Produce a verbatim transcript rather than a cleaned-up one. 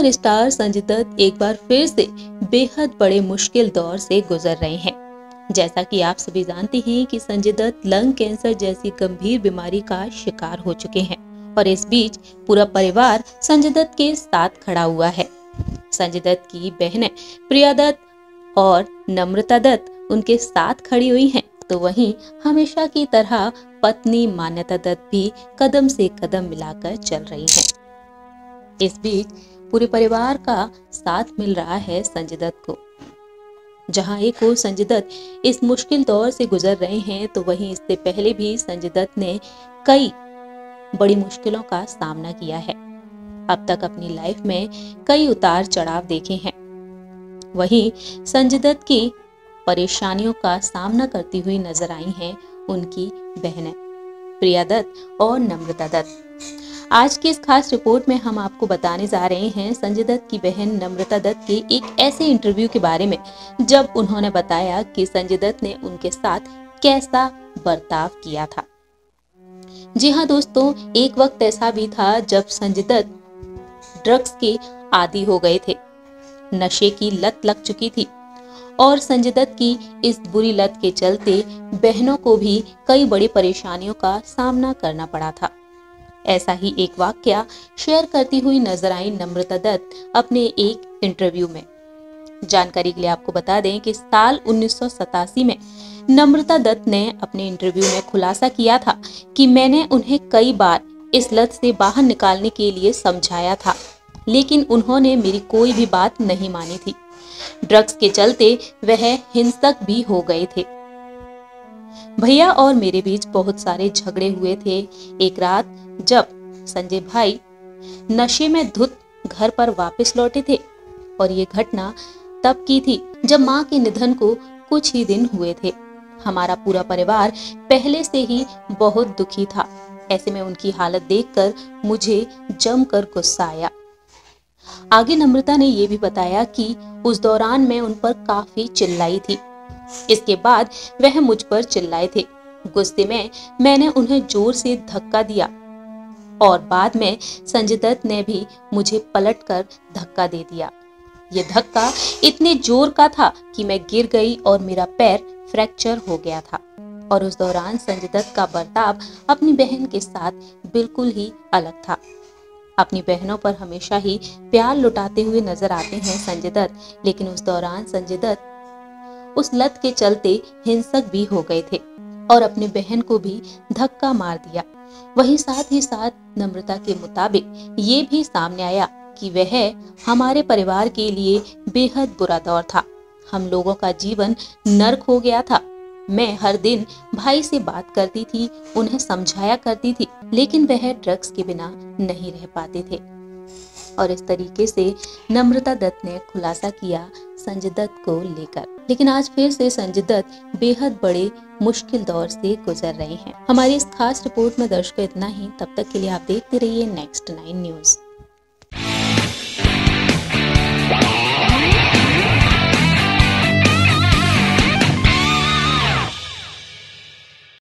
Superstar Sanjay Dutt एक बार फिर से बेहद बड़े मुश्किल दौर से गुजर रहे हैं। जैसा कि आप सभी जानते हैं कि संजय दत्त लंग कैंसर जैसी गंभीर बीमारी का शिकार हो चुके हैं और इस बीच पूरा परिवार संजय दत्त के साथ खड़ा हुआ है। संजय दत्त की बहनें प्रिया दत्त और नम्रता दत्त उनके साथ खड़ी हुई हैं, तो वहीं हमेशा की तरह पत्नी मान्यता दत्त भी कदम से कदम मिलाकर चल रही हैं। इस बीच पूरे परिवार का साथ मिल रहा है संजय दत्त को। जहां एक ओर संजय दत्त इस मुश्किल दौर से गुजर रहे हैं, तो वहीं इससे पहले भी संजय दत्त ने कई बड़ी मुश्किलों का सामना किया है। अब तक अपनी लाइफ में कई उतार चढ़ाव देखे हैं। वहीं संजय दत्त की परेशानियों का सामना करती हुई नजर आई हैं उनकी बहनें प्रिया दत्त और नम्रता दत्त। आज की इस खास रिपोर्ट में हम आपको बताने जा रहे हैं संजय दत्त की बहन नम्रता दत्त के एक ऐसे इंटरव्यू के बारे में जब उन्होंने बताया कि संजय दत्त ने उनके साथ कैसा बर्ताव किया था। जी हाँ दोस्तों, एक वक्त ऐसा भी था जब संजय दत्त ड्रग्स के आदी हो गए थे, नशे की लत लग चुकी थी और संजय दत्त की इस बुरी लत के चलते बहनों को भी कई बड़ी परेशानियों का सामना करना पड़ा था। ऐसा ही एक वाकया शेयर करती हुई नजर आई नम्रता दत्त अपने एक इंटरव्यू में। जानकारी के लिए आपको बता दें कि साल उन्नीस सौ सतासी में नम्रता दत्त ने अपने इंटरव्यू में खुलासा किया था कि मैंने उन्हें कई बार इस लत से बाहर निकालने के लिए समझाया था, लेकिन उन्होंने मेरी कोई भी बात नहीं मानी थी। ड्रग्स के चलते वह हिंसक भी हो गए थे। भैया और मेरे बीच बहुत सारे झगड़े हुए थे। एक रात जब संजय भाई नशे में धुत घर पर वापस लौटे थे और ये घटना तब की थी जब मां के निधन को कुछ ही दिन हुए थे। हमारा पूरा परिवार पहले से ही बहुत दुखी था। ऐसे में उनकी हालत देखकर मुझे जमकर गुस्सा आया। आगे नम्रता ने ये भी बताया कि उस दौरान मैं उन पर काफी चिल्लाई थी। इसके बाद वह मुझ पर चिल्लाए थे। गुस्से में मैंने उन्हें जोर से धक्का दिया और बाद में संजय दत्त ने भी मुझे पलटकर धक्का दे दिया। ये धक्का इतने जोर का था कि मैं गिर गई और मेरा पैर फ्रैक्चर हो गया था। और उस दौरान संजय दत्त का बर्ताव अपनी बहन के साथ बिल्कुल ही अलग था। अपनी बहनों पर हमेशा ही प्यार लुटाते हुए नजर आते हैं संजय दत्त, लेकिन उस दौरान संजय दत्त उस लत के चलते हिंसक भी हो गए थे और अपनी बहन को भी धक्का मार दिया। वहीं साथ ही साथ नम्रता के मुताबिक ये भी सामने आया कि वह हमारे परिवार के लिए बेहद बुरा दौर था। हम लोगों का जीवन नर्क हो गया था। मैं हर दिन भाई से बात करती थी, उन्हें समझाया करती थी, लेकिन वह ड्रग्स के बिना नहीं रह पाते थे। और इस तरीके से नम्रता दत्त ने खुलासा किया संजय दत्त को लेकर। लेकिन आज फिर से संजय दत्त बेहद बड़े मुश्किल दौर से गुजर रहे हैं। हमारी इस खास रिपोर्ट में दर्शकों इतना ही। तब तक के लिए आप देखते रहिए नेक्स्ट नाइन न्यूज।